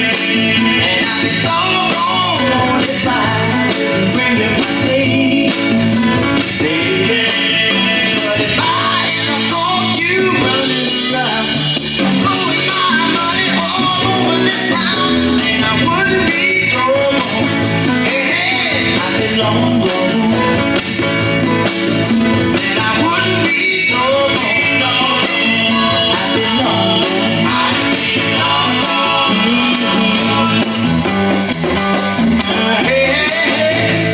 And I've been gone if I bring you my day, baby. But if I ever caught you running around, blowing my money all over this town, then I wouldn't be no more. Hey, hey, I've been long gone. Then I wouldn't be no more. No, I've been long gone. I've been long gone. Hey, hey, hey.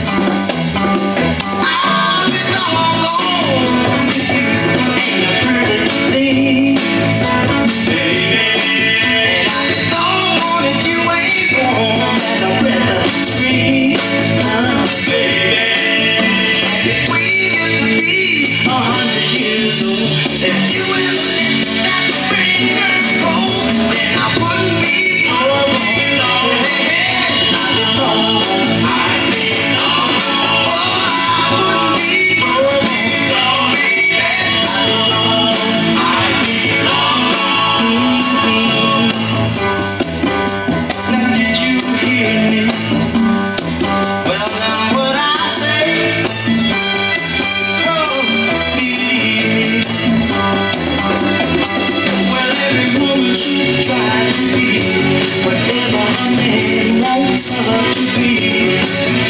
I've been long gone. Ain't a pretty thing, baby. And I've been long gone if you ain't warm as a weather screen, baby. And if we used to be 100 years old, if you ever let that spring girl go, then I wouldn't be no more. No, hey, hey, I've been long gone. I've been long gone. Oh, I wouldn't be no more. No, baby, I've been long gone. I've been long gone. Now did you hear me? Well, now what I say, oh, believe me. Well, every woman should try to be whatever a man wants her to be.